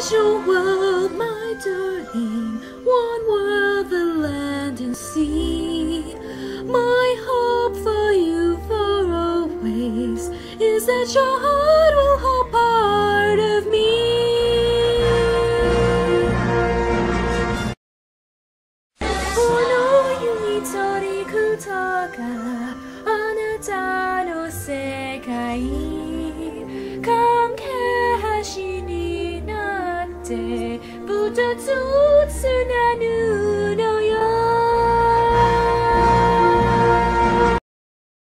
special world, my darling, one world, the land and sea. My hope for you for always is that your heart will hold part of me. Oh no, you need sorry kutoka anata no sekai kamkehashi ni natte butatsu tsunanu